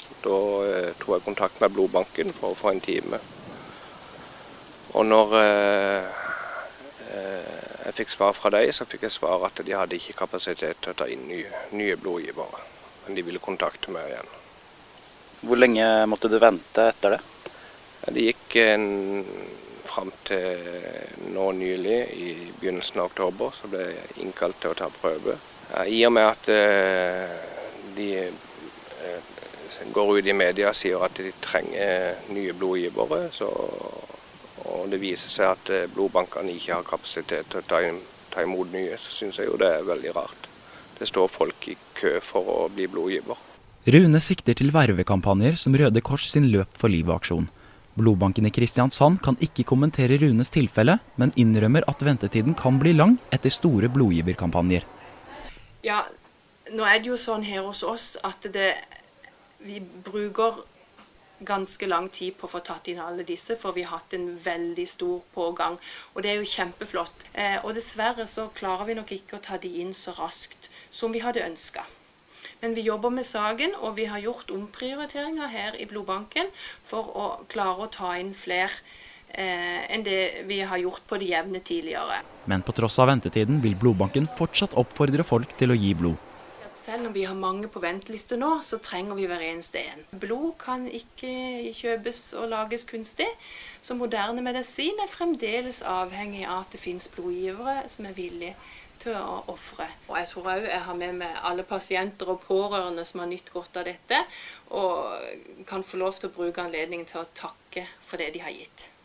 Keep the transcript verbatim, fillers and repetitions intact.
Da eh, tog jeg kontakt med blodbanken for å få en time. Og når eh, jeg fikk svar fra dem, så fikk jeg svar at de hadde ikke kapasitet til å ta inn nye, nye blodgivere. Men de ville kontakte meg igjen. Hvor lenge måtte du vente etter det? Det gikk en, frem til nå nylig, i begynnelsen av oktober, så ble jeg innkalt til å ta prøve. I og med at de går ut i media og sier at de trenger nye blodgivere, så, og det viser seg at blodbankene ikke har kapasitet til å ta, ta imot nye, så synes jeg jo det er veldig rart. Det står folk i kø for å bli blodgiver. Rune sikter til vervekampanjer som Røde Kors sin Løp for livet-aksjon. Blodbanken i Kristiansand kan ikke kommentere Runes tilfelle, men innrømmer at ventetiden kan bli lang etter store blodgiverkampanjer. Ja, nå er det jo sånn her hos oss at det, vi bruker ganske lang tid på å få tatt inn alle disse, for vi har hatt en veldig stor pågang, og det er jo kjempeflott. Eh, og dessverre så klarer vi nok ikke å ta de inn så raskt som vi hadde ønsket. Men vi jobber med saken, og vi har gjort omprioriteringer her i blodbanken for å klare å ta inn flere eh, enn det vi har gjort på det jevne tidligere. Men på tross av ventetiden vil blodbanken fortsatt oppfordre folk til å gi blod. Selv om vi har mange på venteliste nå, så trenger vi hver eneste en. Blod kan ikke kjøpes og lages kunstig, så moderne medisin er fremdeles avhengig av at det finnes blodgivere som er villige til å ofre. Og jeg tror også jeg har med meg alle pasienter og pårørende som har nytt godt av dette, og kan få lov til å bruke anledningen til å takke for det de har gitt.